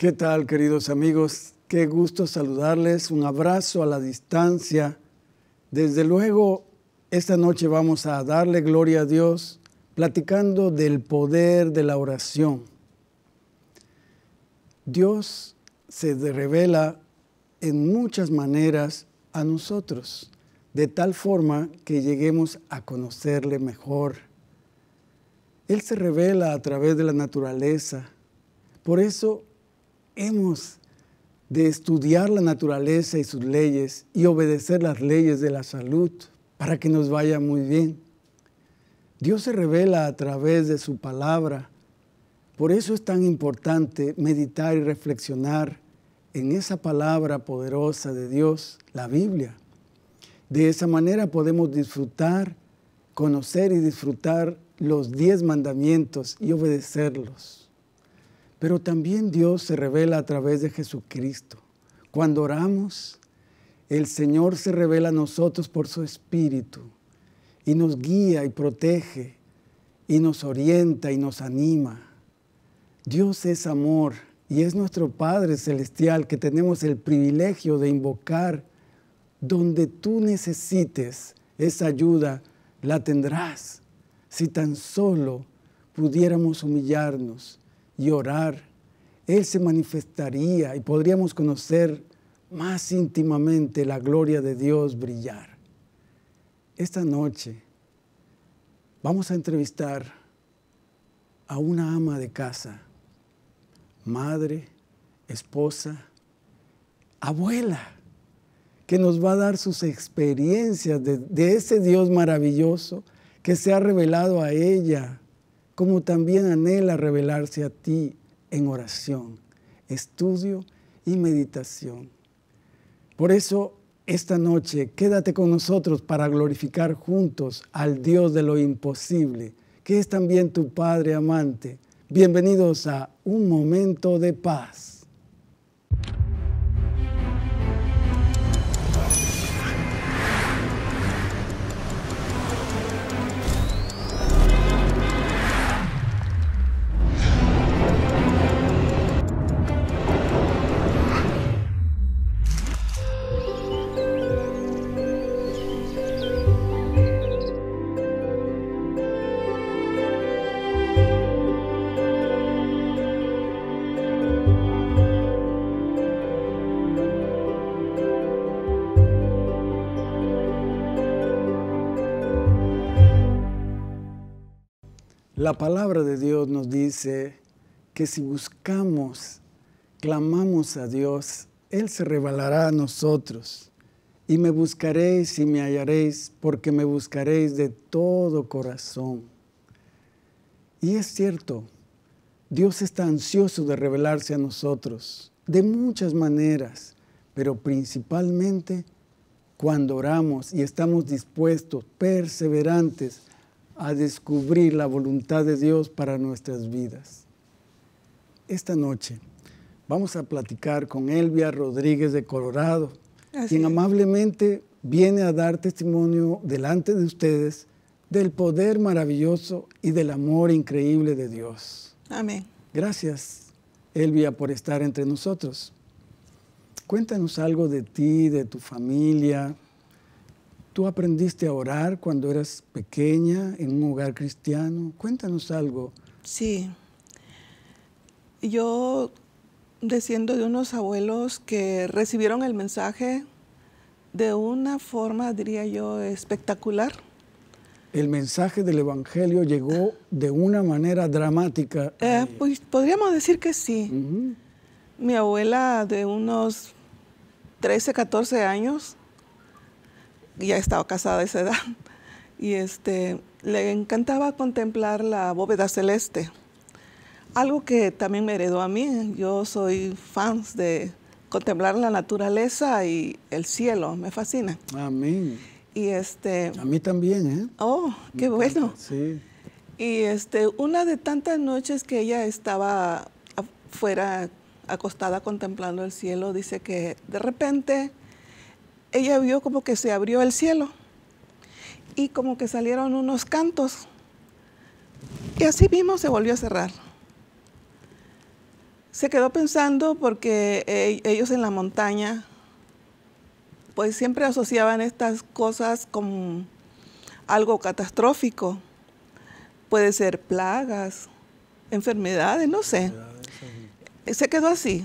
¿Qué tal, queridos amigos? Qué gusto saludarles. Un abrazo a la distancia. Desde luego, esta noche vamos a darle gloria a Dios platicando del poder de la oración. Dios se revela en muchas maneras a nosotros, de tal forma que lleguemos a conocerle mejor. Él se revela a través de la naturaleza. Por eso hemos de estudiar la naturaleza y sus leyes y obedecer las leyes de la salud para que nos vaya muy bien. Dios se revela a través de su palabra. Por eso es tan importante meditar y reflexionar en esa palabra poderosa de Dios, la Biblia. De esa manera podemos disfrutar, conocer y disfrutar los 10 mandamientos y obedecerlos. Pero también Dios se revela a través de Jesucristo. Cuando oramos, el Señor se revela a nosotros por su Espíritu y nos guía y protege y nos orienta y nos anima. Dios es amor y es nuestro Padre Celestial que tenemos el privilegio de invocar. Donde tú necesites esa ayuda, la tendrás. Si tan solo pudiéramos humillarnos y orar, Él se manifestaría y podríamos conocer más íntimamente la gloria de Dios brillar. Esta noche vamos a entrevistar a una ama de casa, madre, esposa, abuela, que nos va a dar sus experiencias de ese Dios maravilloso que se ha revelado a ella, como también anhela revelarse a ti en oración, estudio y meditación. Por eso, esta noche, quédate con nosotros para glorificar juntos al Dios de lo imposible, que es también tu Padre amante. Bienvenidos a Un Momento de Paz. La palabra de Dios nos dice que si buscamos, clamamos a Dios, Él se revelará a nosotros. Y me buscaréis y me hallaréis, porque me buscaréis de todo corazón. Y es cierto, Dios está ansioso de revelarse a nosotros de muchas maneras, pero principalmente cuando oramos y estamos dispuestos, perseverantes, a descubrir la voluntad de Dios para nuestras vidas. Esta noche vamos a platicar con Elvia Rodríguez de Colorado, quien amablemente viene a dar testimonio delante de ustedes del poder maravilloso y del amor increíble de Dios. Amén. Gracias, Elvia, por estar entre nosotros. Cuéntanos algo de ti, de tu familia. ¿Tú aprendiste a orar cuando eras pequeña en un hogar cristiano? Cuéntanos algo. Sí. Yo desciendo de unos abuelos que recibieron el mensaje de una forma, diría yo, espectacular. El mensaje del Evangelio llegó de una manera dramática. Pues podríamos decir que sí. Mi abuela de unos 13, 14 años, ya estaba casada a esa edad, y le encantaba contemplar la bóveda celeste. Algo que también me heredó a mí. Yo soy fan de contemplar la naturaleza y el cielo, me fascina. Amén. Y a mí también, ¿eh? Oh, qué bueno. Sí. Y una de tantas noches que ella estaba afuera acostada contemplando el cielo, dice que de repente ella vio como que se abrió el cielo y como que salieron unos cantos. Y así mismo se volvió a cerrar. Se quedó pensando porque ellos en la montaña, pues siempre asociaban estas cosas con algo catastrófico. Puede ser plagas, enfermedades, no sé. Se quedó así.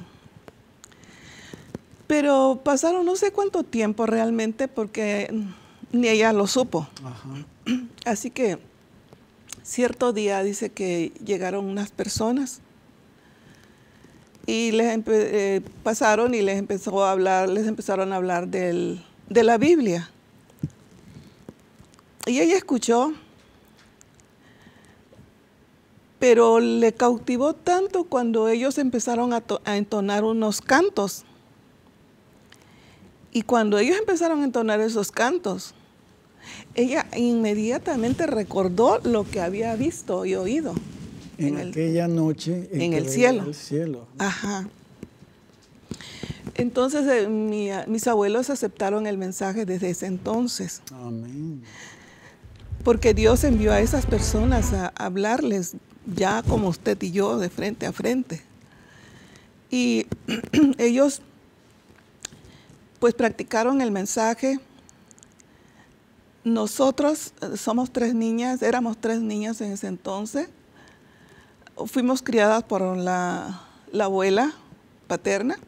Pero pasaron no sé cuánto tiempo realmente porque ni ella lo supo. Ajá. Así que cierto día dice que llegaron unas personas y pasaron y les empezaron a hablar de la Biblia. Y ella escuchó, pero le cautivó tanto cuando ellos empezaron a entonar unos cantos. Y cuando ellos empezaron a entonar esos cantos, ella inmediatamente recordó lo que había visto y oído. En aquella noche en el cielo. El cielo. Ajá. Entonces mis abuelos aceptaron el mensaje desde ese entonces. Amén. Porque Dios envió a esas personas a hablarles ya como usted y yo, de frente a frente. Y ellos pues practicaron el mensaje. Nosotros éramos tres niñas en ese entonces. Fuimos criadas por la abuela paterna.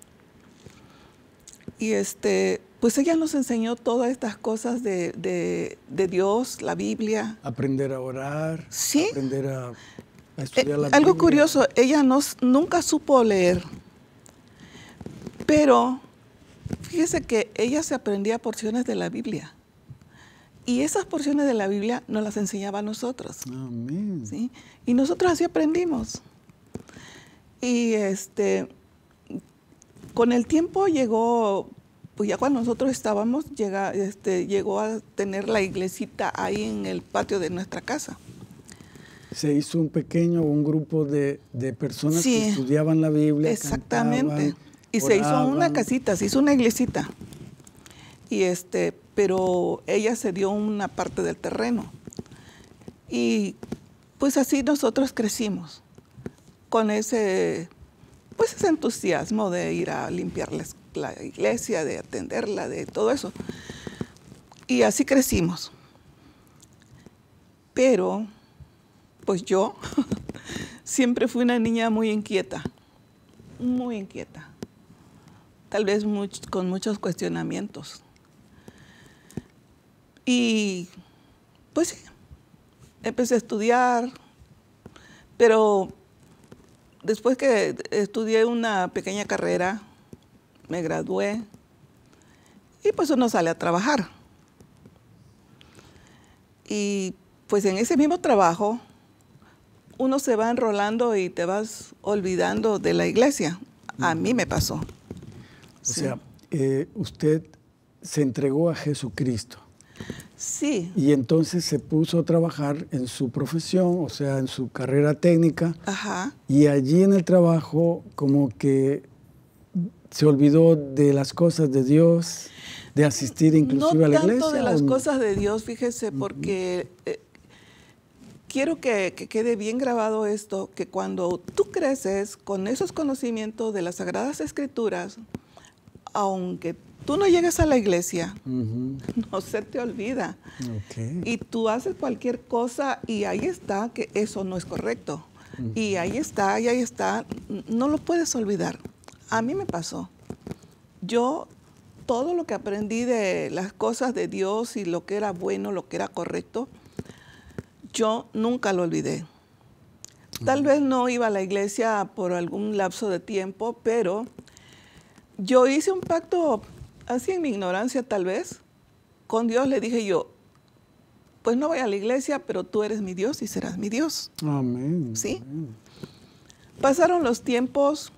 Y pues ella nos enseñó todas estas cosas de Dios, la Biblia. Aprender a orar. Sí. Aprender a estudiar la Biblia. Algo curioso, ella nunca supo leer. Pero fíjese que ella se aprendía porciones de la Biblia. Y esas porciones de la Biblia nos las enseñaba a nosotros. Amén. ¿Sí? Y nosotros así aprendimos. Y con el tiempo llegó, pues ya cuando nosotros estábamos, llegó a tener la iglesita ahí en el patio de nuestra casa. Se hizo un grupo de personas sí, que estudiaban la Biblia. Exactamente. Cantaban, y oraban. Se hizo una casita, se hizo una iglesita. Y pero ella se dio una parte del terreno. Y pues así nosotros crecimos con ese entusiasmo de ir a limpiar la iglesia, de atenderla, de todo eso. Y así crecimos. Pero, pues yo siempre fui una niña muy inquieta. Tal vez con muchos cuestionamientos. Y pues sí, empecé a estudiar, pero después que estudié una pequeña carrera, me gradué y pues uno sale a trabajar. Y pues en ese mismo trabajo uno se va enrolando y te vas olvidando de la iglesia. A mí me pasó. O sea, usted se entregó a Jesucristo. Sí. Y entonces se puso a trabajar en su profesión, o sea, en su carrera técnica. Ajá. Y allí en el trabajo como que se olvidó de las cosas de Dios, de asistir inclusive a la iglesia. No tanto de las cosas de Dios, fíjese, porque quiero que quede bien grabado esto, que cuando tú creces con esos conocimientos de las Sagradas Escrituras, aunque tú no llegues a la iglesia, no se te olvida. Okay. Y tú haces cualquier cosa y ahí está que eso no es correcto. Y ahí está, no lo puedes olvidar. A mí me pasó. Yo, todo lo que aprendí de las cosas de Dios y lo que era bueno, lo que era correcto, yo nunca lo olvidé. Tal vez no iba a la iglesia por algún lapso de tiempo, pero yo hice un pacto, así en mi ignorancia tal vez, con Dios. Le dije yo, pues no voy a la iglesia, pero tú eres mi Dios y serás mi Dios. Amén. ¿Sí? Amén. Pasaron los tiempos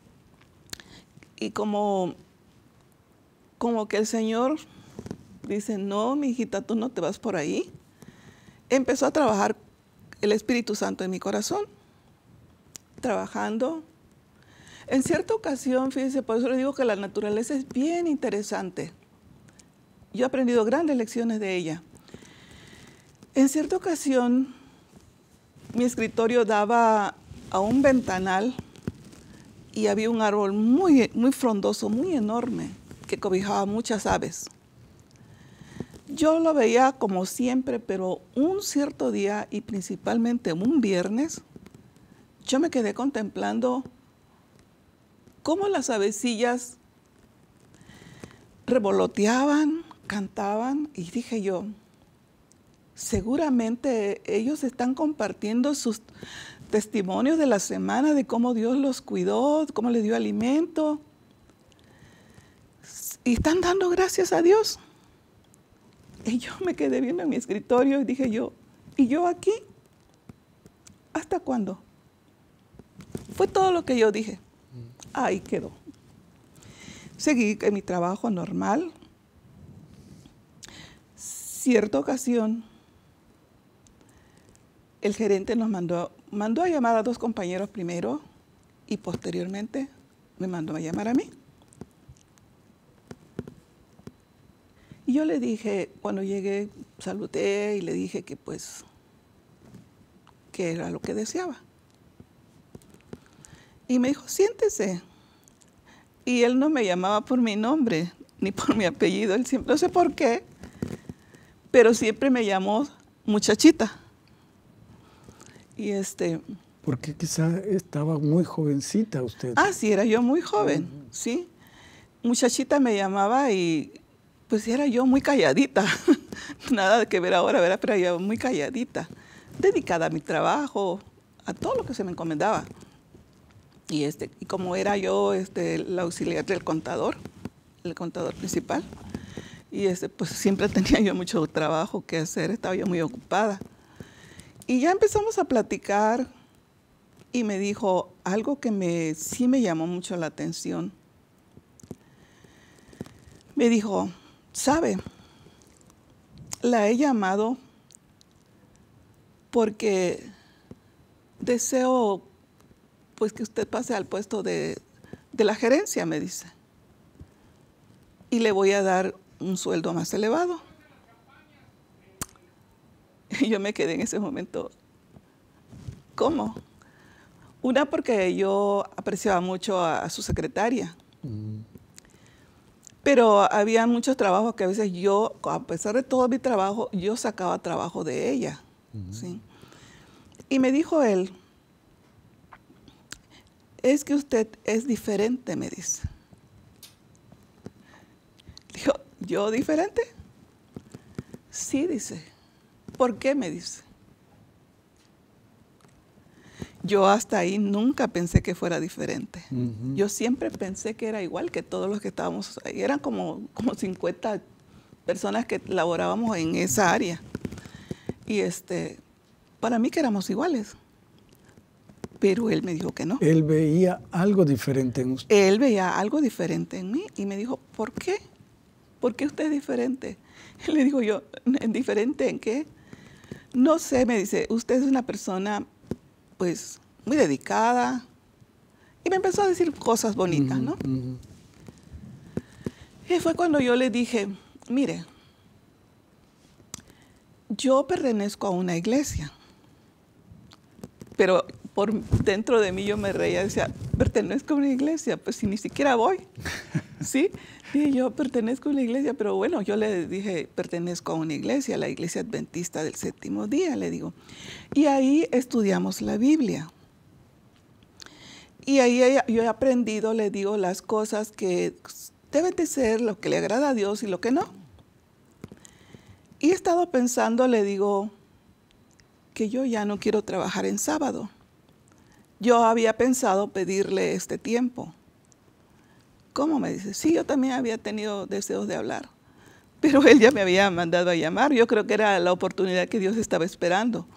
y como que el Señor dice, no, mi hijita, tú no te vas por ahí. Empezó a trabajar el Espíritu Santo en mi corazón, trabajando. En cierta ocasión, fíjense, por eso le digo que la naturaleza es bien interesante. Yo he aprendido grandes lecciones de ella. En cierta ocasión, mi escritorio daba a un ventanal y había un árbol muy, muy frondoso, muy enorme, que cobijaba muchas aves. Yo lo veía como siempre, pero un cierto día, y principalmente un viernes, yo me quedé contemplando cómo las avecillas revoloteaban, cantaban, y dije yo, seguramente ellos están compartiendo sus testimonios de la semana, de cómo Dios los cuidó, cómo les dio alimento, y están dando gracias a Dios. Y yo me quedé viendo en mi escritorio y dije yo, ¿y yo aquí? ¿Hasta cuándo? Fue todo lo que yo dije. Ahí quedó. Seguí en mi trabajo normal. Cierta ocasión, el gerente nos mandó a llamar a 2 compañeros primero y posteriormente me mandó a llamar a mí. Y yo le dije, cuando llegué, saludé y le dije que pues, que era lo que deseaba. Y me dijo, siéntese. Y él no me llamaba por mi nombre, ni por mi apellido. Él siempre, no sé por qué, pero siempre me llamó muchachita. Y Porque quizá estaba muy jovencita usted. Ah, sí, era yo muy joven, sí. Muchachita me llamaba y pues era yo muy calladita. Nada de que ver ahora, ¿verdad? Pero yo muy calladita, dedicada a mi trabajo, a todo lo que se me encomendaba. Y como era yo la auxiliar del contador, el contador principal, y pues siempre tenía yo mucho trabajo que hacer, estaba yo muy ocupada. Y ya empezamos a platicar y me dijo algo que sí me llamó mucho la atención. Me dijo, ¿sabe? La he llamado porque deseo pues que usted pase al puesto de la gerencia, me dice. Y le voy a dar un sueldo más elevado. Y yo me quedé en ese momento, ¿cómo? Una, porque yo apreciaba mucho a su secretaria. Pero había muchos trabajos que a veces yo, a pesar de todo mi trabajo, yo sacaba trabajo de ella. ¿Sí? Y me dijo él, es que usted es diferente, me dice. Dijo, ¿yo diferente? Sí, dice. ¿Por qué? Me dice. Yo hasta ahí nunca pensé que fuera diferente. Yo siempre pensé que era igual que todos los que estábamos ahí. Eran como 50 personas que laborábamos en esa área. Y para mí que éramos iguales. Pero él me dijo que no. Él veía algo diferente en usted. Él veía algo diferente en mí y me dijo, ¿por qué? ¿Por qué usted es diferente? Y le digo yo, ¿diferente en qué? No sé, me dice, usted es una persona pues muy dedicada. Y me empezó a decir cosas bonitas, ¿no? Y fue cuando yo le dije, mire, yo pertenezco a una iglesia, pero por dentro de mí yo me reía, decía, pertenezco a una iglesia, pues si ni siquiera voy, ¿sí? Y yo pertenezco a una iglesia, pero bueno, yo le dije, pertenezco a una iglesia, la Iglesia Adventista del Séptimo Día, le digo. Y ahí estudiamos la Biblia. Y ahí yo he aprendido, le digo, las cosas que deben de ser, lo que le agrada a Dios y lo que no. Y he estado pensando, le digo, que yo ya no quiero trabajar en sábado. Yo había pensado pedirle este tiempo. ¿Cómo? Me dice, sí, yo también había tenido deseos de hablar, pero él ya me había mandado a llamar. Yo creo que era la oportunidad que Dios estaba esperando.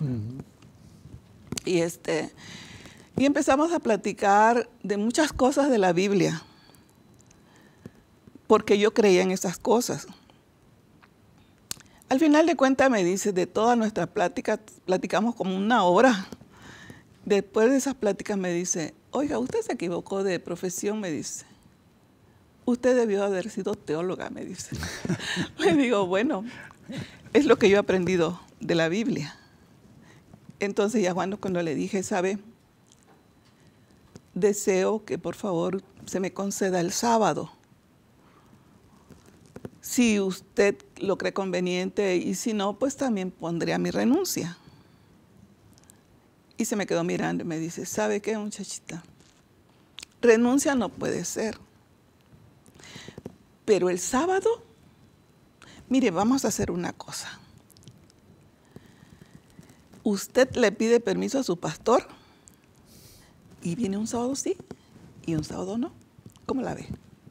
Y empezamos a platicar de muchas cosas de la Biblia, porque yo creía en esas cosas. Al final de cuentas me dice, de todas nuestras pláticas, platicamos como 1 hora. Después de esas pláticas me dice, oiga, usted se equivocó de profesión, me dice. Usted debió haber sido teóloga, me dice. Le digo, bueno, es lo que yo he aprendido de la Biblia. Entonces ya cuando le dije, ¿sabe? deseo que por favor se me conceda el sábado. Si usted lo cree conveniente y si no, pues también pondría mi renuncia. Y se me quedó mirando y me dice, ¿sabe qué, muchachita? Renuncia no puede ser. Pero el sábado, mire, vamos a hacer una cosa. Usted le pide permiso a su pastor y viene un sábado sí y un sábado no. ¿Cómo la ve?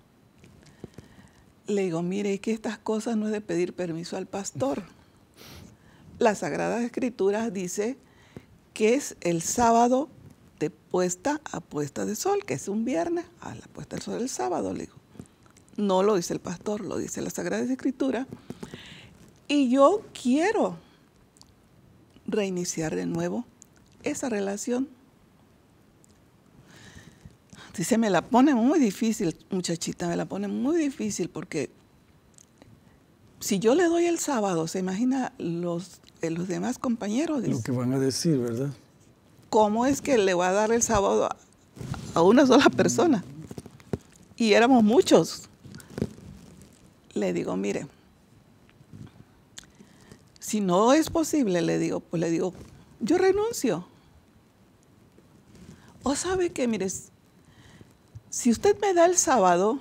Le digo, mire, es que estas cosas no es de pedir permiso al pastor. Las Sagradas Escrituras dice que es el sábado de puesta a puesta de sol, que es un viernes a la puesta del sol el sábado, le digo. No lo dice el pastor, lo dice la Sagrada Escritura. Y yo quiero reiniciar de nuevo esa relación. Dice, me la pone muy difícil, muchachita, me la pone muy difícil porque si yo le doy el sábado, se imagina los demás compañeros. Lo que van a decir, ¿verdad? ¿Cómo es que le va a dar el sábado a una sola persona? Y éramos muchos. Le digo, mire, si no es posible, le digo, yo renuncio. O sabe que, mire, si usted me da el sábado,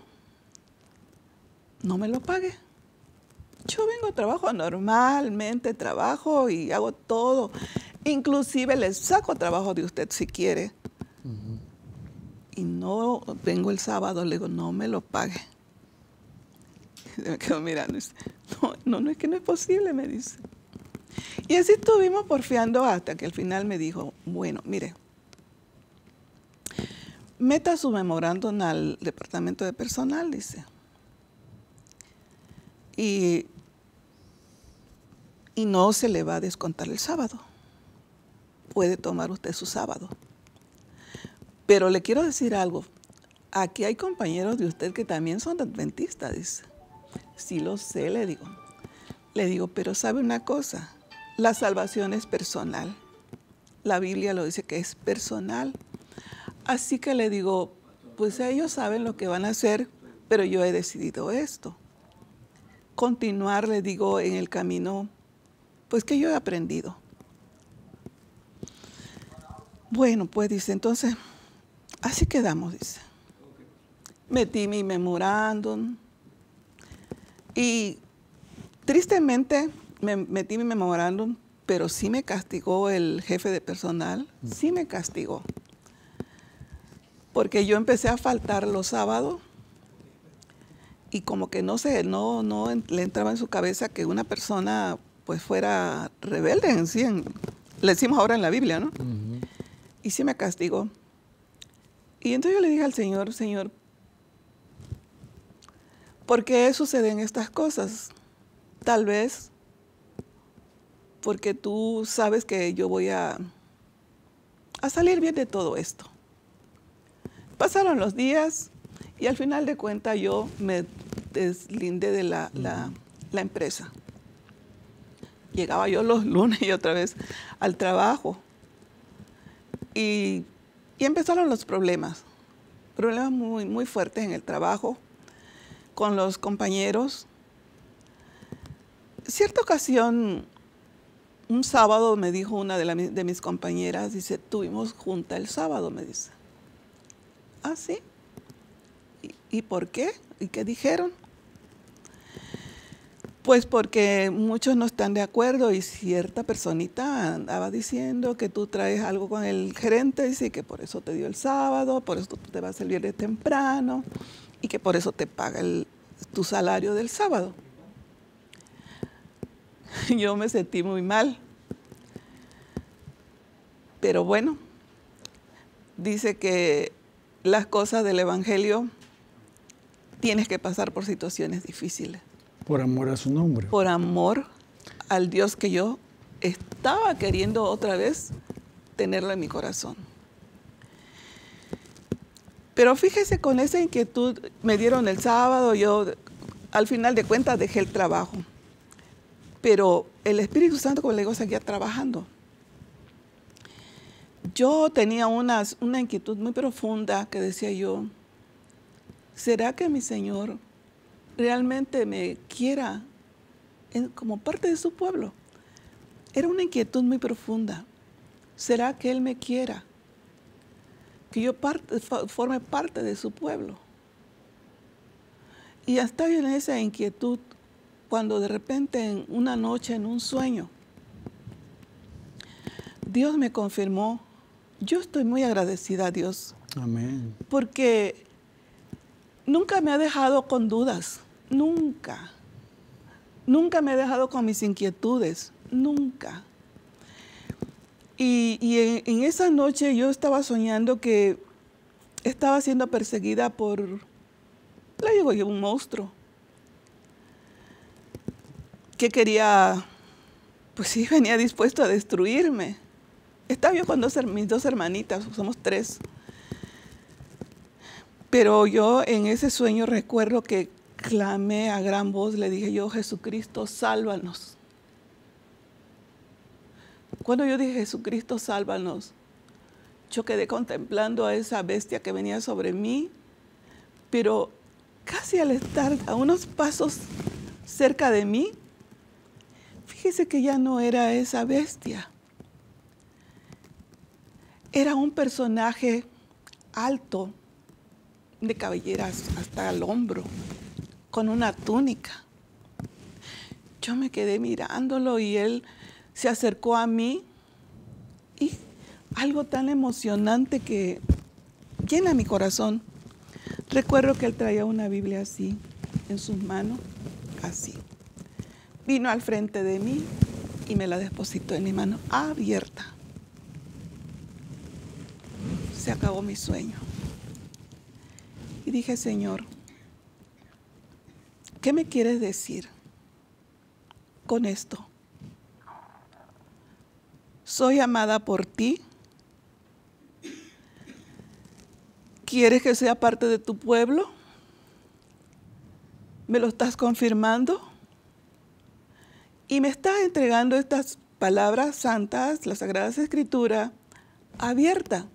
no me lo pague. Yo vengo a trabajo normalmente, trabajo y hago todo. Inclusive le saco trabajo de usted si quiere. Y no vengo el sábado, le digo, no me lo pague. Se me quedó mirando y dice, no, es que no es posible, me dice. Y así estuvimos porfiando hasta que al final me dijo, bueno, mire, meta su memorándum al departamento de personal, dice. Y no se le va a descontar el sábado. Puede tomar usted su sábado. Pero le quiero decir algo. Aquí hay compañeros de usted que también son adventistas, dice. Sí lo sé, le digo. Le digo, pero ¿sabe una cosa? La salvación es personal. La Biblia lo dice que es personal. Así que le digo, pues ellos saben lo que van a hacer, pero yo he decidido esto. Continuar, le digo, en el camino, pues que yo he aprendido. Bueno, pues dice, entonces, así quedamos, dice. Metí mi memorándum y tristemente me metí mi memorándum, pero sí me castigó el jefe de personal, sí me castigó. Porque yo empecé a faltar los sábados y como que no le entraba en su cabeza que una persona pues fuera rebelde en sí, le decimos ahora en la Biblia, ¿no? Y sí me castigó. Y entonces yo le dije al Señor, Señor, ¿por qué suceden estas cosas? Tal vez porque tú sabes que yo voy a salir bien de todo esto. Pasaron los días y al final de cuentas yo me deslindé de la empresa. Llegaba yo los lunes y otra vez al trabajo. Y empezaron los problemas muy, muy fuertes en el trabajo, con los compañeros. Cierta ocasión, un sábado me dijo una de mis compañeras, dice, tuvimos junta el sábado, me dice. ¿Ah, sí? ¿Y por qué? ¿Y qué dijeron? Pues porque muchos no están de acuerdo y cierta personita andaba diciendo que tú traes algo con el gerente, dice que por eso te dio el sábado, por eso tú te vas el viernes temprano y que por eso te paga tu salario del sábado. Yo me sentí muy mal. Pero bueno, dice que las cosas del Evangelio tienes que pasar por situaciones difíciles. Por amor a su nombre. Por amor al Dios que yo estaba queriendo otra vez tenerlo en mi corazón. Pero fíjese, con esa inquietud me dieron el sábado, yo al final de cuentas dejé el trabajo. Pero el Espíritu Santo, como le digo, seguía trabajando. yo tenía una inquietud muy profunda que decía yo, ¿será que mi Señor realmente me quiera como parte de su pueblo? Era una inquietud muy profunda. ¿Será que Él me quiera? Que yo forme parte de su pueblo. Y estaba en esa inquietud cuando de repente en una noche, en un sueño, Dios me confirmó. Yo estoy muy agradecida a Dios. Amén. Porque nunca me ha dejado con dudas. Nunca. Nunca me ha dejado con mis inquietudes. Nunca. Y en esa noche yo estaba soñando que estaba siendo perseguida por, le digo yo, un monstruo. Que quería, pues sí, venía dispuesto a destruirme. Estaba yo con mis dos hermanitas, somos 3. Pero yo en ese sueño recuerdo que clamé a gran voz, le dije yo, Jesucristo, sálvanos. Cuando yo dije, Jesucristo, sálvanos, yo quedé contemplando a esa bestia que venía sobre mí, pero casi al estar a unos pasos cerca de mí, fíjese que ya no era esa bestia. Era un personaje alto, de cabelleras hasta el hombro, con una túnica. Yo me quedé mirándolo y él se acercó a mí y algo tan emocionante que llena mi corazón. Recuerdo que él traía una Biblia así, en sus manos, así. Vino al frente de mí y me la depositó en mi mano abierta. Se acabó mi sueño. Y dije, Señor, ¿qué me quieres decir con esto? ¿Soy amada por ti? ¿Quieres que sea parte de tu pueblo? ¿Me lo estás confirmando? Y me estás entregando estas palabras santas, la Sagrada Escritura, abierta.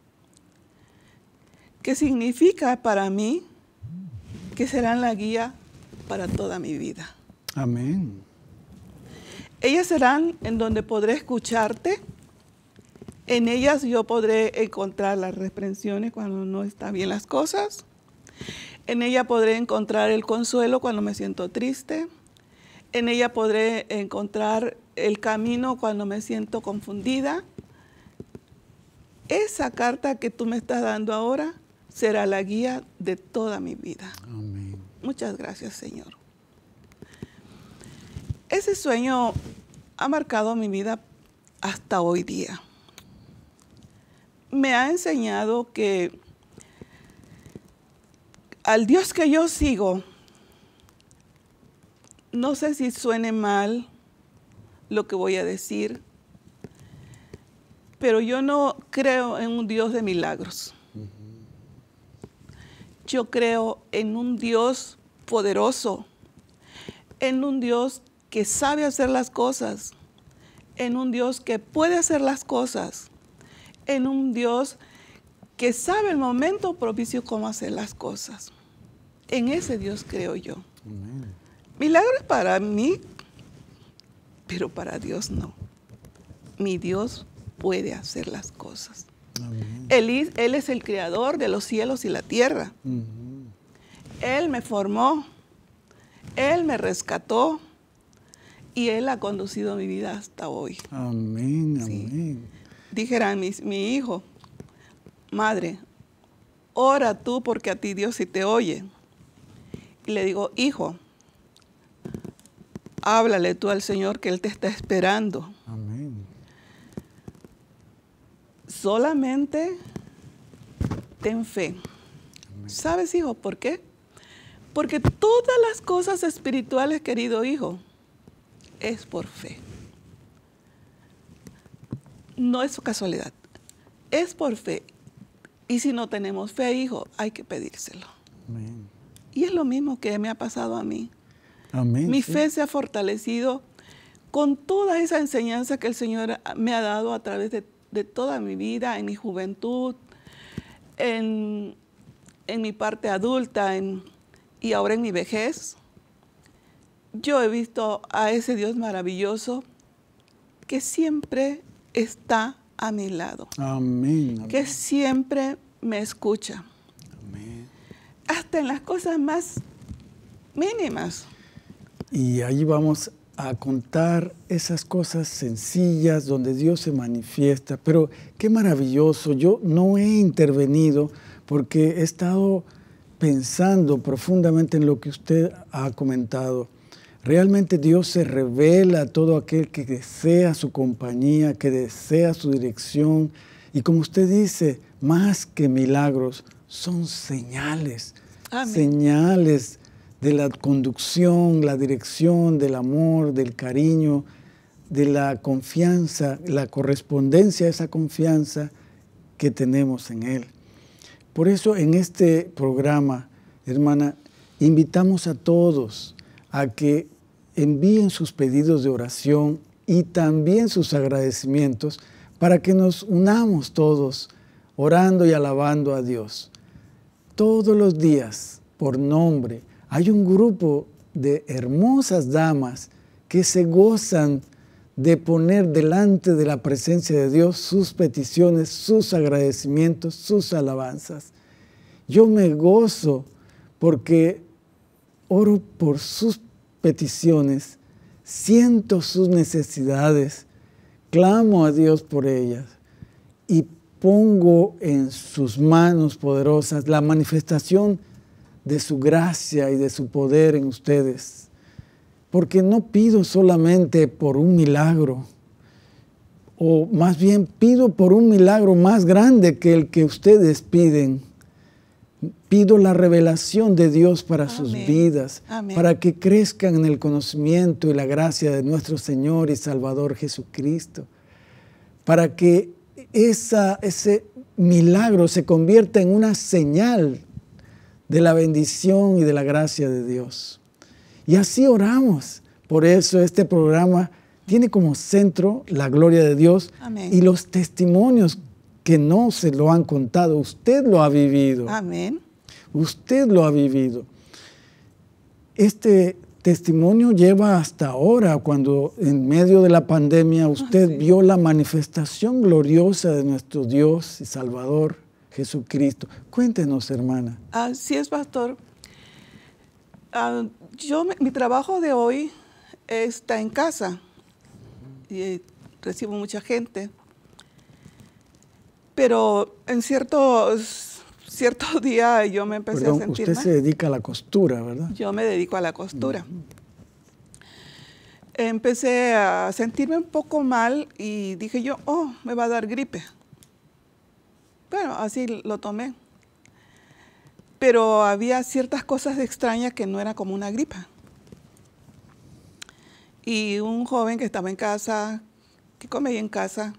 ¿Qué significa para mí? Que serán la guía para toda mi vida. Amén. Ellas serán en donde podré escucharte. En ellas yo podré encontrar las reprensiones cuando no están bien las cosas. En ella podré encontrar el consuelo cuando me siento triste. En ella podré encontrar el camino cuando me siento confundida. Esa carta que tú me estás dando ahora será la guía de toda mi vida. Amén. Muchas gracias, Señor. Ese sueño ha marcado mi vida hasta hoy día. Me ha enseñado que al Dios que yo sigo, no sé si suene mal lo que voy a decir, pero yo no creo en un Dios de milagros. Yo creo en un Dios poderoso, en un Dios que sabe hacer las cosas, en un Dios que puede hacer las cosas, en un Dios que sabe el momento propicio cómo hacer las cosas. En ese Dios creo yo. Amén. Milagros para mí, pero para Dios no. Mi Dios puede hacer las cosas. Amén. Él es el creador de los cielos y la tierra. Él me formó, Él me rescató y Él ha conducido mi vida hasta hoy. Amén, Sí. amén. Dijera mi hijo, madre, ora tú porque a ti Dios sí te oye. Y le digo, hijo, háblale tú al Señor que Él te está esperando. Amén. Solamente ten fe. ¿Sabes, hijo, por qué? Porque todas las cosas espirituales, querido hijo, es por fe. No es casualidad, es por fe. Y si no tenemos fe, hijo, hay que pedírselo. Amén. Y es lo mismo que me ha pasado a mí. Amén. Mi sí. fe se ha fortalecido con toda esa enseñanza que el Señor me ha dado a través de de toda mi vida, en mi juventud, en mi parte adulta y ahora en mi vejez, yo he visto a ese Dios maravilloso que siempre está a mi lado. Amén. Amén. Que siempre me escucha. Amén. Hasta en las cosas más mínimas. Y ahí vamos a contar esas cosas sencillas donde Dios se manifiesta. Pero qué maravilloso. Yo no he intervenido porque he estado pensando profundamente en lo que usted ha comentado. Realmente Dios se revela a todo aquel que desea su compañía, que desea su dirección. Y como usted dice, más que milagros, son señales. Amén. Señales de la conducción, la dirección, del amor, del cariño, de la confianza, la correspondencia a esa confianza que tenemos en Él. Por eso en este programa, hermana, invitamos a todos a que envíen sus pedidos de oración y también sus agradecimientos para que nos unamos todos orando y alabando a Dios. Todos los días, por nombre, hay un grupo de hermosas damas que se gozan de poner delante de la presencia de Dios sus peticiones, sus agradecimientos, sus alabanzas. Yo me gozo porque oro por sus peticiones, siento sus necesidades, clamo a Dios por ellas y pongo en sus manos poderosas la manifestación de su gracia y de su poder en ustedes. Porque no pido solamente por un milagro, o más bien pido por un milagro más grande que el que ustedes piden. Pido la revelación de Dios para sus vidas, para que crezcan en el conocimiento y la gracia de nuestro Señor y Salvador Jesucristo, para que ese milagro se convierta en una señal de la bendición y de la gracia de Dios. Y así oramos. Por eso este programa tiene como centro la gloria de Dios. Amén. Y los testimonios que no se lo han contado. Usted lo ha vivido. Amén. Usted lo ha vivido. Este testimonio lleva hasta ahora, cuando en medio de la pandemia usted vio la manifestación gloriosa de nuestro Dios y Salvador Jesucristo. Cuéntenos, hermana. Así es, pastor. Mi trabajo de hoy está en casa y recibo mucha gente, pero en cierto día yo me empecé a sentir usted mal. se dedica a la costura, ¿verdad? Yo me dedico a la costura. Empecé a sentirme un poco mal y dije yo, me va a dar gripe. Bueno, así lo tomé. Pero había ciertas cosas extrañas que no era como una gripa. Y un joven que estaba en casa, que come ahí en casa,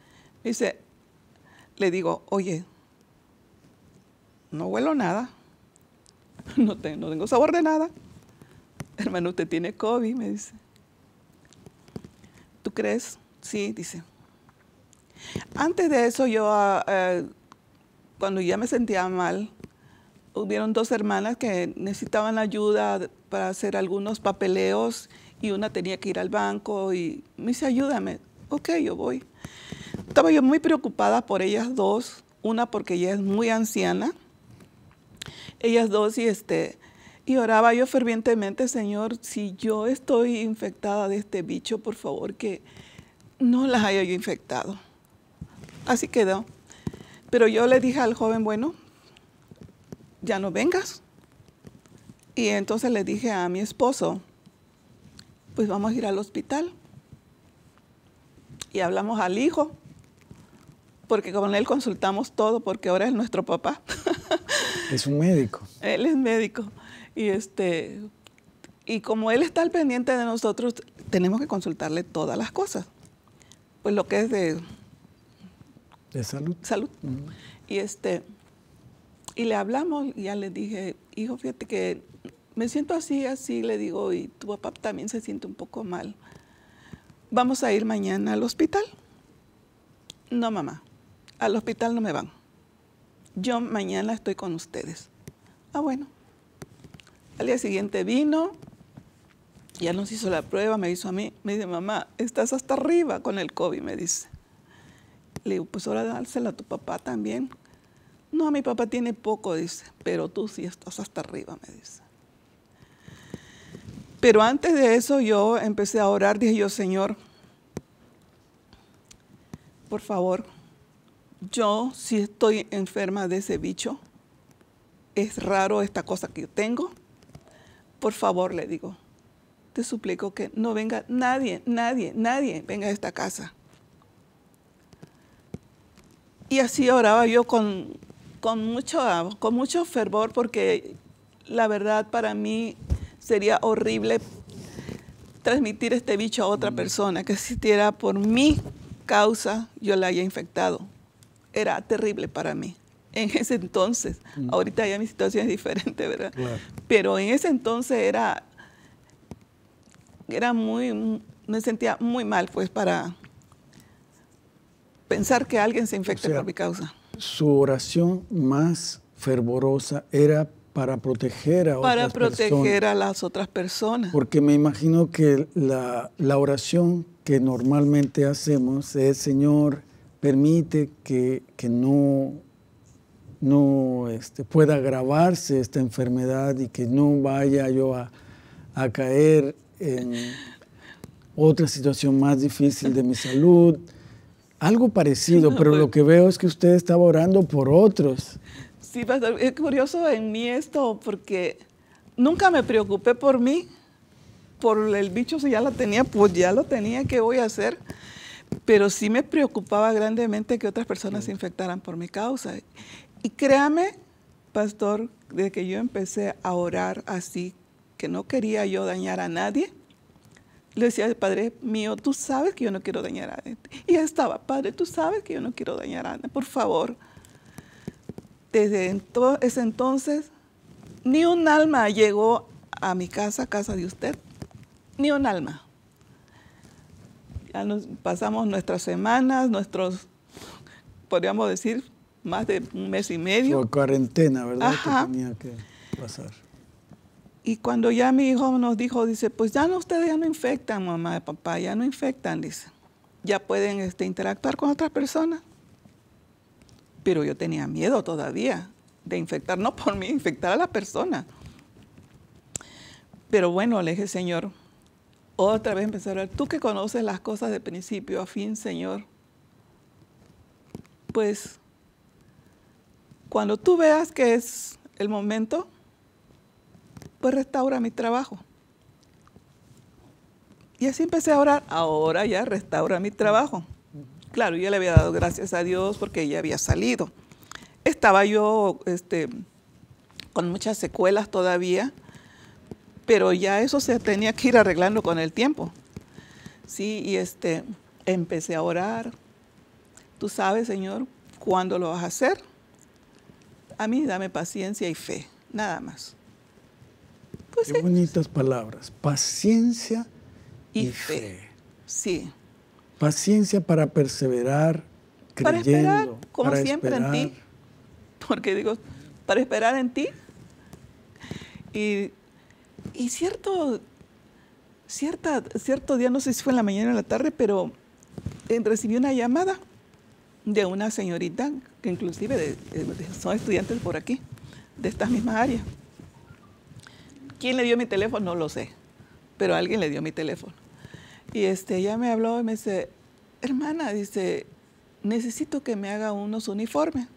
le digo, oye, no huelo nada, no tengo sabor de nada. Hermano, usted tiene COVID, me dice. ¿Tú crees? Sí, dice. Antes de eso, yo, cuando ya me sentía mal, hubieron 2 hermanas que necesitaban ayuda para hacer algunos papeleos y una tenía que ir al banco y me dice, ayúdame. Ok, yo voy. Estaba yo muy preocupada por ellas 2, una porque ella es muy anciana, ellas 2 y oraba yo fervientemente, Señor, si yo estoy infectada de este bicho, por favor, que no las haya yo infectado. Así quedó. Pero yo le dije al joven, bueno, ya no vengas. Y entonces le dije a mi esposo, pues vamos a ir al hospital. Y hablamos al hijo, porque con él consultamos todo, porque ahora es nuestro papá. Es un médico. Él es médico. Y como él está al pendiente de nosotros, tenemos que consultarle todas las cosas. Pues lo que es de salud. Salud. Y le hablamos y ya le dije, hijo, fíjate que me siento así, le digo, y tu papá también se siente un poco mal. Vamos a ir mañana al hospital. No, mamá, al hospital no me van. Yo mañana estoy con ustedes. Ah, bueno. Al día siguiente vino, ya nos hizo la prueba, me hizo a mí. Me dice, mamá, estás hasta arriba con el COVID, me dice. Le digo, pues ahora dársela a tu papá también. No, mi papá tiene poco, dice, pero tú sí estás hasta arriba, me dice. Pero antes de eso yo empecé a orar, dije yo, Señor, por favor, yo si estoy enferma de ese bicho, es raro esta cosa que yo tengo, por favor, le digo, te suplico que no venga nadie venga a esta casa. Y así oraba yo con mucho fervor, porque la verdad para mí sería horrible transmitir este bicho a otra persona, que existiera por mi causa yo la haya infectado. Era terrible para mí en ese entonces. Ahorita ya mi situación es diferente, ¿verdad? Claro. Pero en ese entonces me sentía muy mal, pues, para pensar que alguien se infecte por mi causa. Su oración más fervorosa era para proteger a otras personas. Para proteger a las otras personas. Porque me imagino que la oración que normalmente hacemos es, Señor, permite que no pueda agravarse esta enfermedad y que no vaya yo a caer en otra situación más difícil de mi salud. Algo parecido, pero lo que veo es que usted estaba orando por otros. Sí, pastor, es curioso en mí esto, porque nunca me preocupé por mí, por el bicho. Si ya lo tenía, pues ya lo tenía, ¿qué voy a hacer? Pero sí me preocupaba grandemente que otras personas se infectaran por mi causa. Y créame, pastor, desde que yo empecé a orar así, que no quería yo dañar a nadie, le decía, Padre mío, tú sabes que yo no quiero dañar a nadie. Y estaba, Padre, tú sabes que yo no quiero dañar a nadie, por favor. Desde ese entonces, ni un alma llegó a mi casa de usted, ni un alma. Ya nos pasamos nuestras semanas, podríamos decir, más de un mes y medio. Por cuarentena, ¿verdad? Ajá. Que tenía que pasar. Y cuando ya mi hijo nos dijo, dice, pues ya no, ustedes ya no infectan, mamá y papá, ya no infectan, dice. Ya pueden interactuar con otras personas. Pero yo tenía miedo todavía de infectar, no por mí, infectar a la persona. Pero bueno, le dije, Señor, otra vez empecé a orar, tú que conoces las cosas de principio a fin, Señor, pues cuando tú veas que es el momento, pues restaura mi trabajo. Y así empecé a orar, ahora ya restaura mi trabajo. Claro, yo le había dado gracias a Dios porque ya había salido. Estaba yo con muchas secuelas todavía, pero ya eso se tenía que ir arreglando con el tiempo. Sí, y empecé a orar. Tú sabes, Señor, ¿cuándo lo vas a hacer? A mí dame paciencia y fe, nada más. Pues qué bonitas palabras, paciencia y fe. Sí. Paciencia para perseverar, creyendo. Para esperar, como para siempre, esperar. En ti. Porque digo, para esperar en ti. Y cierto día, no sé si fue en la mañana o en la tarde, pero recibí una llamada de una señorita que inclusive son estudiantes por aquí, de estas mismas áreas. ¿Quién le dio mi teléfono? No lo sé, pero alguien le dio mi teléfono. Y ella me habló y me dice, hermana, dice, necesito que me haga unos uniformes.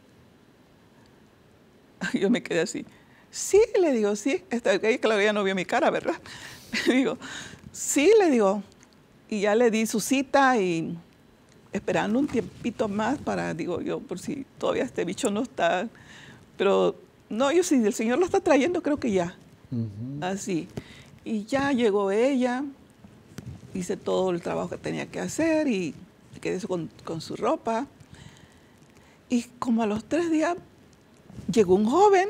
Yo me quedé así. Sí, le digo, sí. Claro, ella no vio mi cara, ¿verdad? Le digo, sí, le digo. Y ya le di su cita y esperando un tiempito más para, digo yo, por si todavía este bicho no está. Pero no, yo si el Señor lo está trayendo, creo que ya. Así. Y ya llegó ella, hice todo el trabajo que tenía que hacer y quedé con su ropa. Y como a los 3 días llegó un joven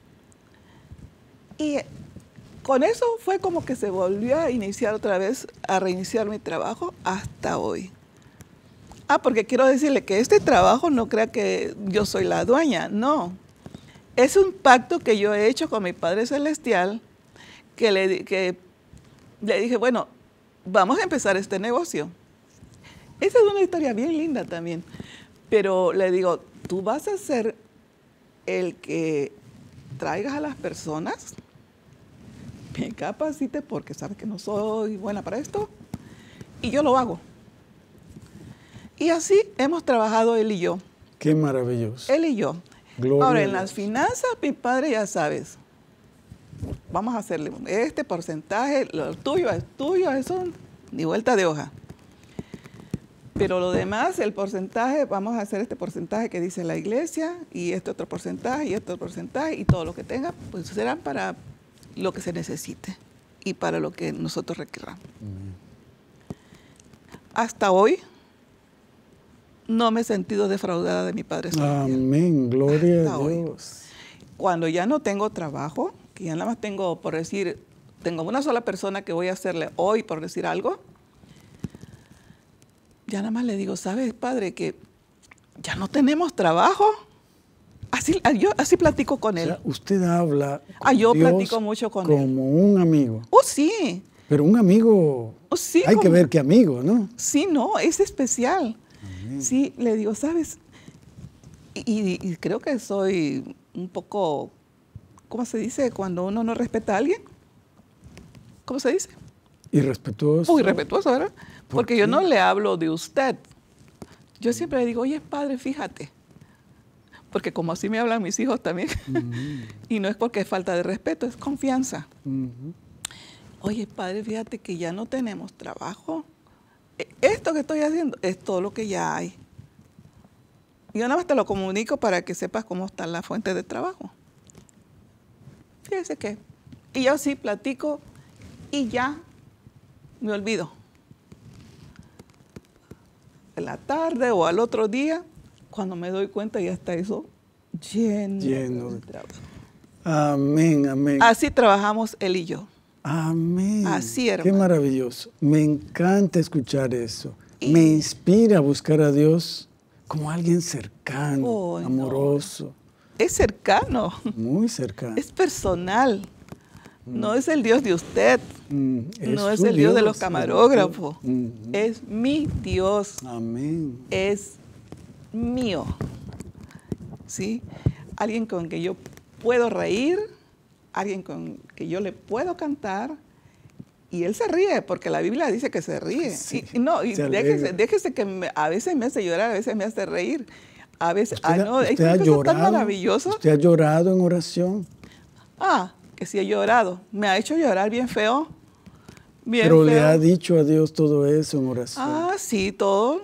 y con eso fue como que se volvió a iniciar otra vez, a reiniciar mi trabajo hasta hoy. Porque quiero decirle que este trabajo no crea que yo soy la dueña, no. Es un pacto que yo he hecho con mi Padre Celestial, que le dije, bueno, vamos a empezar este negocio. Esa es una historia bien linda también. Pero le digo, tú vas a ser el que traigas a las personas, me capacite porque sabes que no soy buena para esto, y yo lo hago. Y así hemos trabajado él y yo. Qué maravilloso. Él y yo. Gloria Ahora, a en Dios. las finanzas, mi padre ya sabes, vamos a hacerle este porcentaje, lo tuyo es tuyo, eso ni vuelta de hoja. Pero lo demás, el porcentaje, vamos a hacer este porcentaje que dice la iglesia, y este otro porcentaje, y este otro porcentaje, y todo lo que tenga, pues serán para lo que se necesite y para lo que nosotros requeramos. Hasta hoy no me he sentido defraudada de mi Padre Celestial. Amén, gloria Hasta a hoy. Dios. Cuando ya no tengo trabajo, que ya nada más tengo, por decir, tengo una sola persona que voy a hacerle hoy, por decir algo, ya nada más le digo, ¿sabes, Padre, que ya no tenemos trabajo? Yo así platico con O él. sea, usted habla con Yo Dios platico mucho con él. como un amigo. Oh, sí. Pero un amigo, Sí, hay que ver qué amigo, ¿no? Sí, no, es especial. Sí, le digo, ¿sabes? Y creo que soy un poco, ¿cómo se dice? Cuando uno no respeta a alguien. ¿Cómo se dice? Irrespetuoso. Muy respetuoso, ¿verdad? ¿Por Porque yo qué? no le hablo de usted. Yo siempre le digo, oye, padre, fíjate. Porque como así me hablan mis hijos también. Y no es porque es falta de respeto, es confianza. Oye, padre, fíjate que ya no tenemos trabajo. Esto que estoy haciendo es todo lo que ya hay. Yo nada más te lo comunico para que sepas cómo está la fuente de trabajo. Fíjese que. Y yo sí platico y ya me olvido. En la tarde o al otro día, cuando me doy cuenta ya está eso lleno de trabajo. Amén, amén. Así trabajamos él y yo. Amén. Así, Qué hermano. maravilloso. Me encanta escuchar eso. Me inspira a buscar a Dios como alguien cercano, Oh, no. amoroso, Es cercano, muy cercano. es personal. No es el Dios de usted, no es su el Dios de los Dios, camarógrafos. Ujú. Es mi Dios, Amén. es mío. ¿Sí? Alguien con que yo puedo reír, alguien con que yo le puedo cantar. Y él se ríe, porque la Biblia dice que se ríe. Sí, y se alegra. déjese que a veces me hace llorar, a veces me hace reír. A veces, ¿Usted ha es llorado? tan maravilloso. ¿Usted ha llorado en oración? Que sí he llorado. Me ha hecho llorar bien feo. Bien Pero feo. le ha dicho a Dios todo eso en oración. Sí, todo.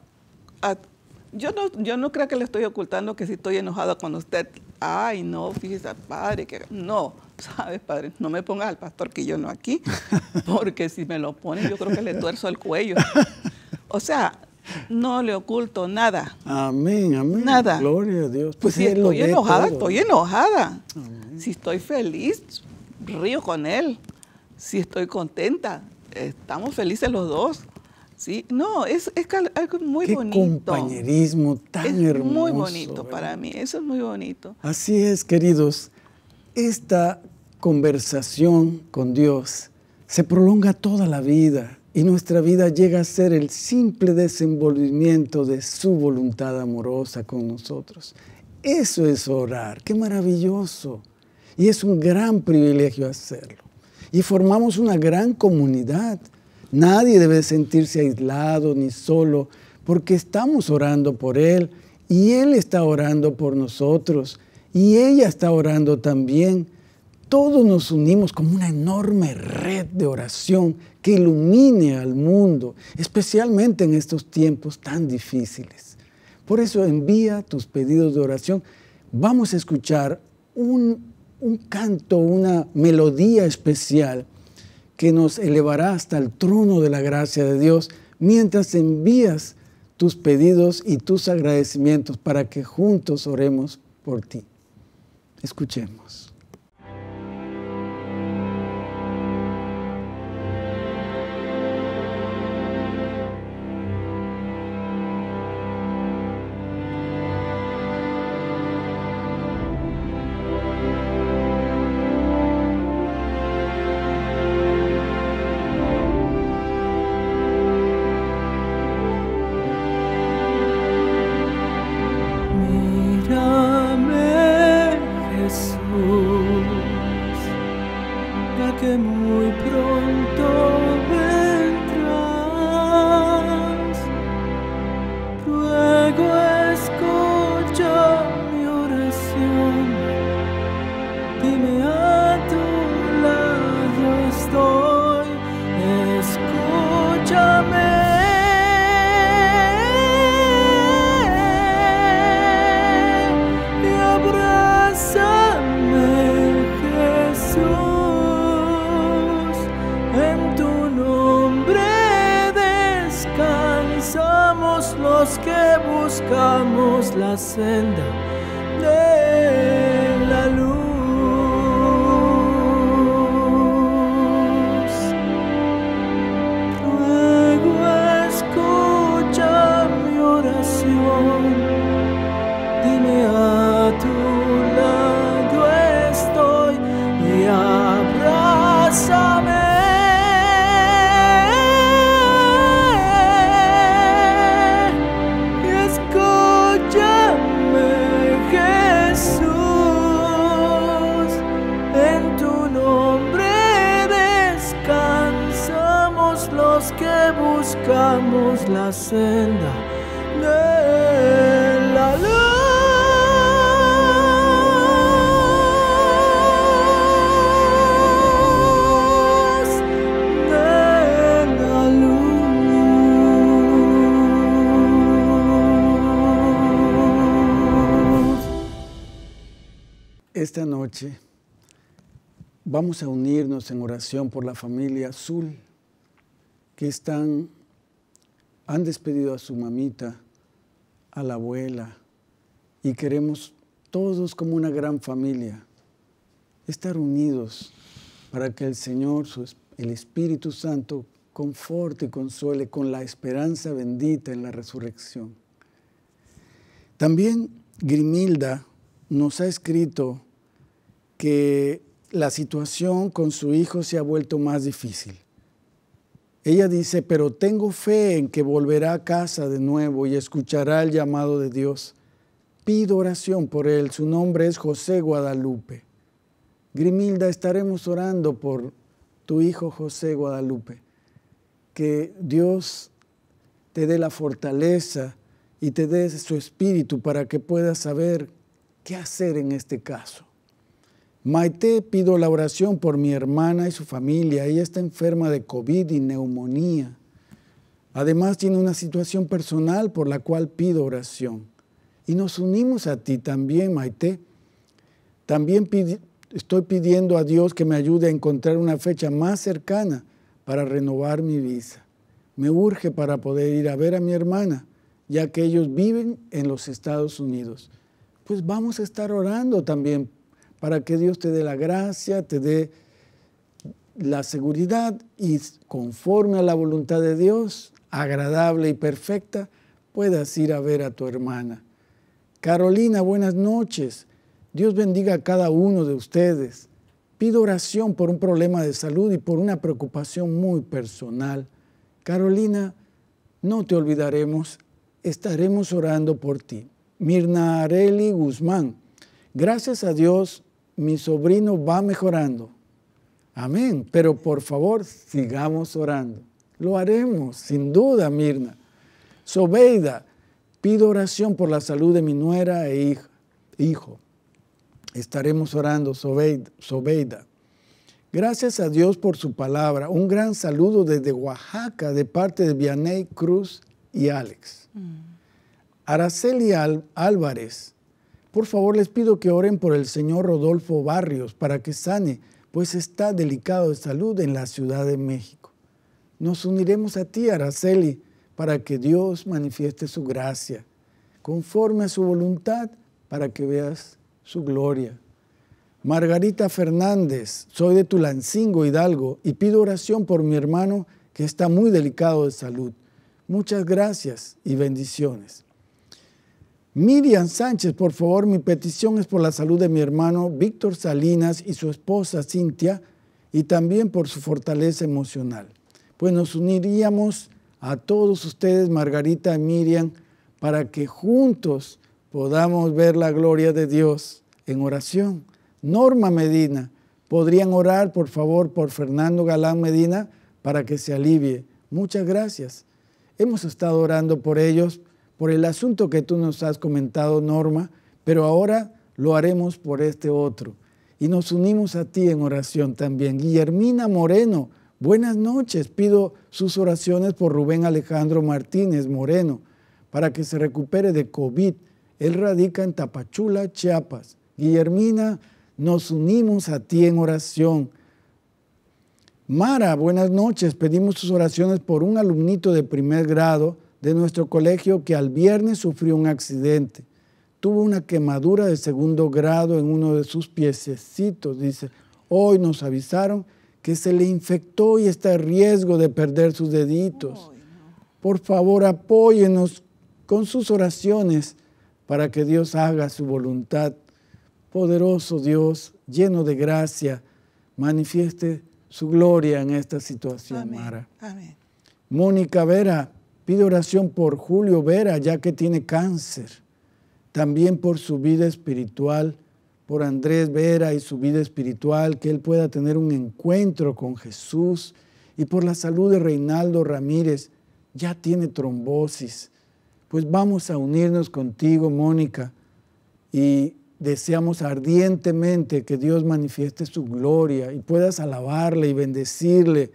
Yo no creo que le estoy ocultando que si estoy enojada con usted. Ay, no, fíjese, padre, que no, sabes, padre, no me pongas al pastor Quillono aquí, porque si me lo pone yo creo que le tuerzo el cuello. O sea, no le oculto nada. Amén, amén. Nada. Gloria a Dios. Pues Si Él lo estoy ve enojada, todo. estoy enojada. Amén. Si estoy feliz, río con él. Si estoy contenta, estamos felices los dos. ¿Sí? No, es algo muy Qué bonito. compañerismo tan Es hermoso. muy bonito ¿verdad? para mí, eso es muy bonito. Así es, queridos. Esta conversación con Dios se prolonga toda la vida y nuestra vida llega a ser el simple desenvolvimiento de su voluntad amorosa con nosotros. Eso es orar. ¡Qué maravilloso! Y es un gran privilegio hacerlo. Y formamos una gran comunidad. Nadie debe sentirse aislado ni solo, porque estamos orando por Él y Él está orando por nosotros y ella está orando también. Todos nos unimos como una enorme red de oración que ilumine al mundo, especialmente en estos tiempos tan difíciles. Por eso envía tus pedidos de oración. Vamos a escuchar un canto, una melodía especial que nos elevará hasta el trono de la gracia de Dios mientras envías tus pedidos y tus agradecimientos para que juntos oremos por ti. Escuchemos. ya que muy pronto vendrás. Ruego escucha mi oración, dime a tu lado estoy, escúchame. Los que buscamos la senda de la luz. Ruego escucha mi oración, dime a tu lado estoy y abrázame. Que buscamos la senda de la luz, de la luz. Esta noche vamos a unirnos en oración por la familia Azul, que han despedido a su mamita, a la abuela, y queremos todos como una gran familia estar unidos para que el Señor, el Espíritu Santo, conforte y consuele con la esperanza bendita en la resurrección. También Grimilda nos ha escrito que la situación con su hijo se ha vuelto más difícil. Ella dice, pero tengo fe en que volverá a casa de nuevo y escuchará el llamado de Dios. Pido oración por él. Su nombre es José Guadalupe. Grimilda, estaremos orando por tu hijo José Guadalupe. Que Dios te dé la fortaleza y te dé su espíritu para que puedas saber qué hacer en este caso. Maite, pido la oración por mi hermana y su familia. Ella está enferma de COVID y neumonía. Además, tiene una situación personal por la cual pido oración. Y nos unimos a ti también, Maite. También estoy pidiendo a Dios que me ayude a encontrar una fecha más cercana para renovar mi visa. Me urge para poder ir a ver a mi hermana, ya que ellos viven en los Estados Unidos. Pues vamos a estar orando también para que Dios te dé la gracia, te dé la seguridad y conforme a la voluntad de Dios, agradable y perfecta, puedas ir a ver a tu hermana. Carolina, buenas noches. Dios bendiga a cada uno de ustedes. Pido oración por un problema de salud y por una preocupación muy personal. Carolina, no te olvidaremos, estaremos orando por ti. Mirna Areli Guzmán, gracias a Dios, mi sobrino va mejorando. Amén. Pero por favor, sigamos orando. Lo haremos, sin duda, Mirna. Sobeida, pido oración por la salud de mi nuera e hijo. Estaremos orando, Sobeida. Gracias a Dios por su palabra. Un gran saludo desde Oaxaca de parte de Vianey Cruz y Alex. Araceli Álvarez. Por favor, les pido que oren por el señor Rodolfo Barrios para que sane, pues está delicado de salud en la Ciudad de México. Nos uniremos a ti, Araceli, para que Dios manifieste su gracia, conforme a su voluntad, para que veas su gloria. Margarita Fernández, soy de Tulancingo, Hidalgo, y pido oración por mi hermano que está muy delicado de salud. Muchas gracias y bendiciones. Miriam Sánchez, por favor, mi petición es por la salud de mi hermano Víctor Salinas y su esposa Cintia, y también por su fortaleza emocional. Pues nos uniríamos a todos ustedes, Margarita y Miriam, para que juntos podamos ver la gloria de Dios en oración. Norma Medina. ¿Podrían orar, por favor, por Fernando Galán Medina para que se alivie? Muchas gracias. Hemos estado orando por ellos, por el asunto que tú nos has comentado, Norma, pero ahora lo haremos por este otro. Y nos unimos a ti en oración también. Guillermina Moreno, buenas noches. Pido sus oraciones por Rubén Alejandro Martínez Moreno para que se recupere de COVID. Él radica en Tapachula, Chiapas. Guillermina, nos unimos a ti en oración. Mara, buenas noches. Pedimos sus oraciones por un alumnito de primer grado de nuestro colegio que al viernes sufrió un accidente. Tuvo una quemadura de segundo grado en uno de sus piececitos. Dice, hoy nos avisaron que se le infectó y está en riesgo de perder sus deditos. Por favor, apóyenos con sus oraciones para que Dios haga su voluntad. Poderoso Dios, lleno de gracia, manifieste su gloria en esta situación, Amén. Mara. Amén. Mónica Vera pide oración por Julio Vera, ya que tiene cáncer. También por su vida espiritual, por Andrés Vera y su vida espiritual, que él pueda tener un encuentro con Jesús. Y por la salud de Reinaldo Ramírez, ya tiene trombosis. Pues vamos a unirnos contigo, Mónica, y deseamos ardientemente que Dios manifieste su gloria y puedas alabarle y bendecirle.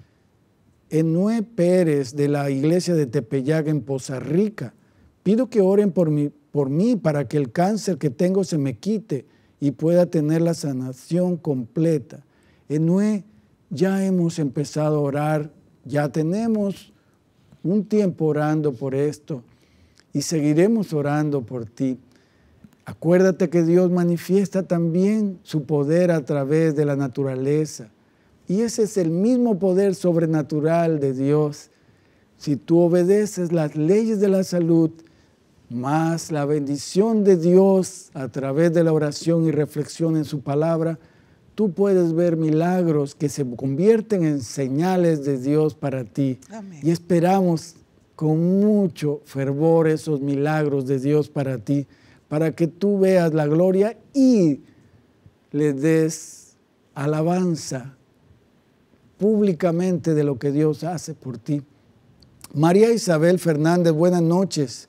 Enue Pérez, de la iglesia de Tepeyac en Poza Rica, pido que oren por mí para que el cáncer que tengo se me quite y pueda tener la sanación completa. Enue, ya hemos empezado a orar, ya tenemos un tiempo orando por esto y seguiremos orando por ti. Acuérdate que Dios manifiesta también su poder a través de la naturaleza. Y ese es el mismo poder sobrenatural de Dios. Si tú obedeces las leyes de la salud, más la bendición de Dios a través de la oración y reflexión en su palabra, tú puedes ver milagros que se convierten en señales de Dios para ti. Amén. Y esperamos con mucho fervor esos milagros de Dios para ti, para que tú veas la gloria y le des alabanza públicamente de lo que Dios hace por ti. María Isabel Fernández, buenas noches.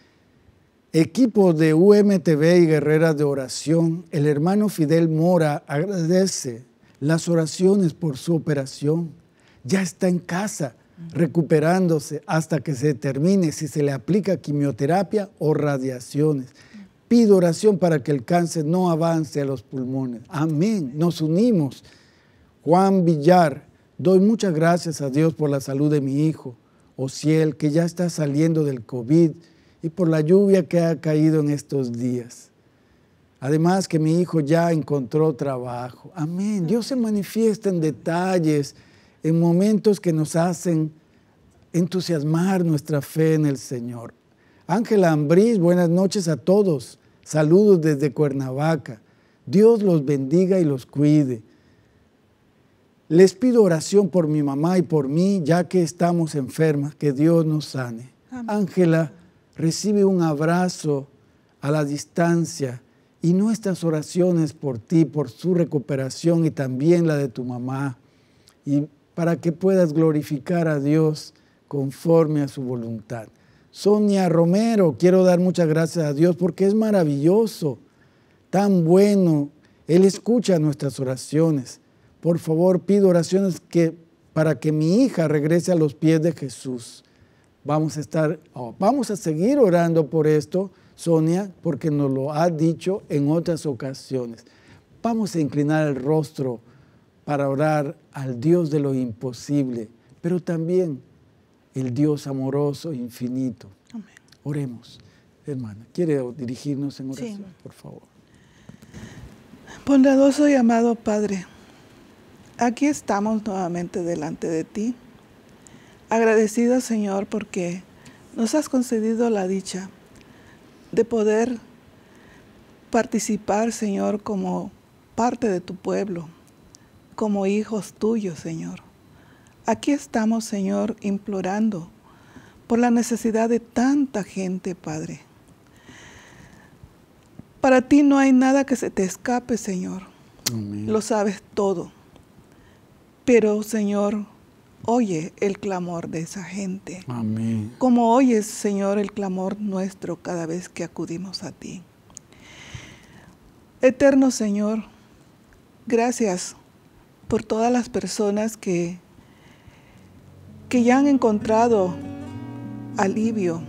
Equipo de UMTV y Guerreras de Oración, el hermano Fidel Mora agradece las oraciones por su operación. Ya está en casa, recuperándose hasta que se determine si se le aplica quimioterapia o radiaciones. Pido oración para que el cáncer no avance a los pulmones. Amén. Nos unimos. Juan Villar, doy muchas gracias a Dios por la salud de mi hijo, Ociel, que ya está saliendo del COVID, y por la lluvia que ha caído en estos días. Además que mi hijo ya encontró trabajo. Amén. Dios se manifiesta en detalles, en momentos que nos hacen entusiasmar nuestra fe en el Señor. Ángela Ambriz, buenas noches a todos. Saludos desde Cuernavaca. Dios los bendiga y los cuide. Les pido oración por mi mamá y por mí, ya que estamos enfermas, que Dios nos sane. Ángela, recibe un abrazo a la distancia y nuestras oraciones por ti, por su recuperación y también la de tu mamá, y para que puedas glorificar a Dios conforme a su voluntad. Sonia Romero, quiero dar muchas gracias a Dios porque es maravilloso, tan bueno. Él escucha nuestras oraciones. Por favor, pido oraciones para que mi hija regrese a los pies de Jesús. Vamos a seguir orando por esto, Sonia, porque nos lo ha dicho en otras ocasiones. Vamos a inclinar el rostro para orar al Dios de lo imposible, pero también el Dios amoroso, infinito. Amén. Oremos. Hermana, ¿quiere dirigirnos en oración, Sí. por favor? Bondadoso y amado Padre, aquí estamos nuevamente delante de ti, agradecidos, Señor, porque nos has concedido la dicha de poder participar, Señor, como parte de tu pueblo, como hijos tuyos, Señor. Aquí estamos, Señor, implorando por la necesidad de tanta gente, Padre. Para ti no hay nada que se te escape, Señor. Amén. Lo sabes todo. Pero, Señor, oye el clamor de esa gente. Amén. Como oyes, Señor, el clamor nuestro cada vez que acudimos a ti. Eterno Señor, gracias por todas las personas que ya han encontrado alivio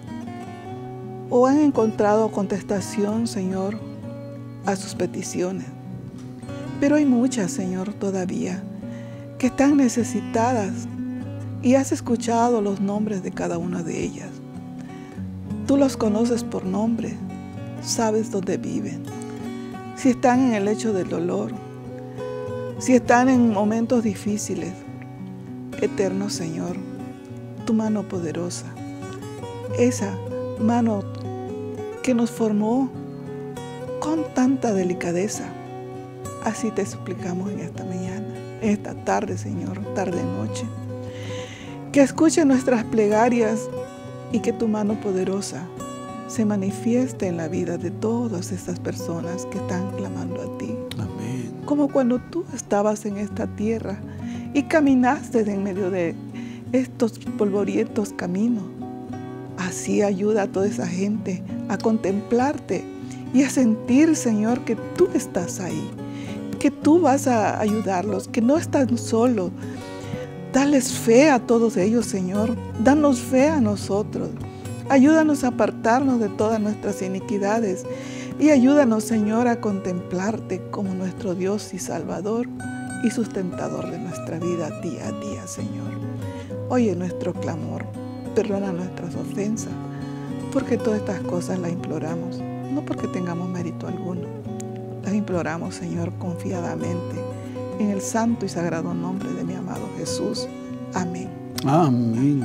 o han encontrado contestación, Señor, a sus peticiones. Pero hay muchas, Señor, todavía que están necesitadas y has escuchado los nombres de cada una de ellas. Tú los conoces por nombre, sabes dónde viven, si están en el lecho del dolor, si están en momentos difíciles. Eterno Señor, tu mano poderosa, esa mano que nos formó con tanta delicadeza, así te suplicamos en esta mañana, en esta tarde, Señor, tarde-noche, que escuche nuestras plegarias y que tu mano poderosa se manifieste en la vida de todas estas personas que están clamando a ti. Amén. Como cuando tú estabas en esta tierra y caminaste en medio de estos polvorientos caminos. Así ayuda a toda esa gente a contemplarte y a sentir, Señor, que tú estás ahí, que tú vas a ayudarlos, que no están solos. Dales fe a todos ellos, Señor. Danos fe a nosotros. Ayúdanos a apartarnos de todas nuestras iniquidades y ayúdanos, Señor, a contemplarte como nuestro Dios y Salvador y sustentador de nuestra vida día a día, Señor. Oye nuestro clamor, perdona nuestras ofensas, porque todas estas cosas las imploramos, no porque tengamos mérito alguno. Las imploramos, Señor, confiadamente, en el santo y sagrado nombre de mi amado Jesús. Amén. Amén.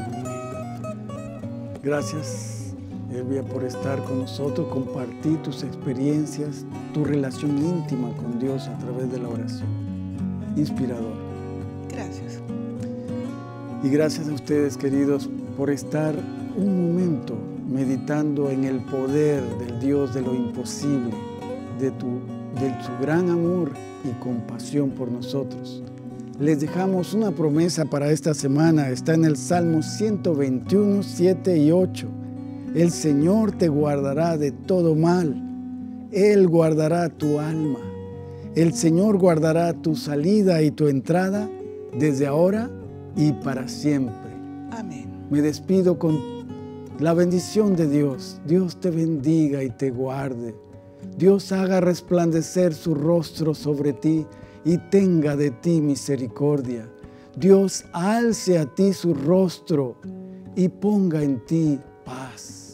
Gracias, Elvia, por estar con nosotros, compartir tus experiencias, tu relación íntima con Dios a través de la oración. Inspirador. Gracias. Y gracias a ustedes, queridos, por estar un momento meditando en el poder del Dios de lo imposible, de su gran amor y compasión por nosotros. Les dejamos una promesa para esta semana. Está en el Salmo 121, 7 y 8. El Señor te guardará de todo mal. Él guardará tu alma. El Señor guardará tu salida y tu entrada desde ahora y para siempre. Amén. Me despido con la bendición de Dios. Dios te bendiga y te guarde. Dios haga resplandecer su rostro sobre ti y tenga de ti misericordia. Dios alce a ti su rostro y ponga en ti paz.